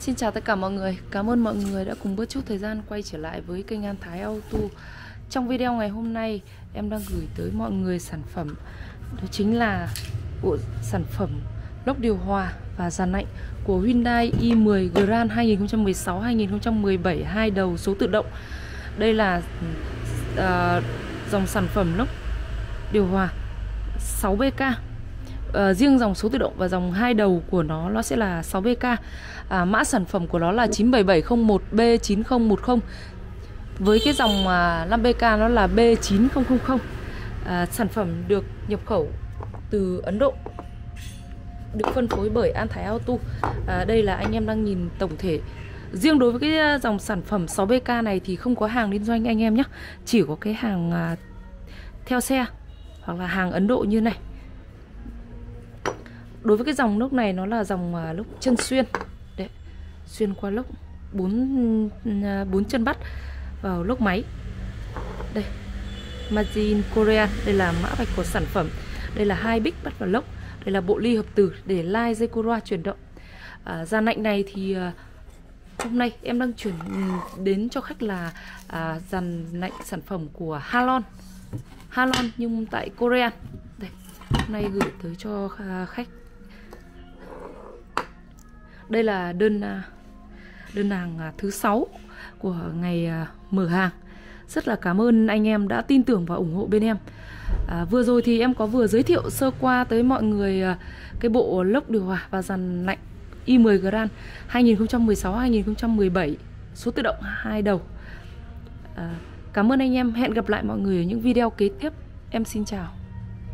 Xin chào tất cả mọi người. Cảm ơn mọi người đã cùng bớt chút thời gian quay trở lại với kênh An Thái Auto. Trong video ngày hôm nay, em đang gửi tới mọi người sản phẩm, đó chính là bộ sản phẩm lốc điều hòa và dàn lạnh của Hyundai i10 Grand 2016-2017 hai đầu số tự động. Đây là dòng sản phẩm lốc điều hòa 6BK. Riêng dòng số tự động và dòng hai đầu của nó sẽ là 6BK. Mã sản phẩm của nó là 97701B9010. Với cái dòng 5BK nó là B9000. Sản phẩm được nhập khẩu từ Ấn Độ, được phân phối bởi An Thái Auto. Đây là anh em đang nhìn tổng thể. Riêng đối với cái dòng sản phẩm 6BK này thì không có hàng liên doanh anh em nhé. Chỉ có cái hàng theo xe hoặc là hàng Ấn Độ như này. Đối với cái dòng lốc này nó là dòng lốc chân xuyên. Đấy, xuyên qua lốc 4 chân bắt vào lốc máy. Đây, Made in Korea. Đây là mã vạch của sản phẩm. Đây là 2 bích bắt vào lốc. Đây là bộ ly hợp tử để lai dây Cora chuyển động. Dàn lạnh này thì hôm nay em đang chuyển đến cho khách là dàn lạnh sản phẩm của Halon nhưng tại Korea. Đây, hôm nay gửi tới cho khách. Đây là đơn hàng thứ 6 của ngày mở hàng. Rất là cảm ơn anh em đã tin tưởng và ủng hộ bên em. Vừa rồi thì em có vừa giới thiệu sơ qua tới mọi người cái bộ lốc điều hòa và dàn lạnh i10 Grand 2016-2017 số tự động hai đầu. Cảm ơn anh em. Hẹn gặp lại mọi người ở những video kế tiếp. Em xin chào.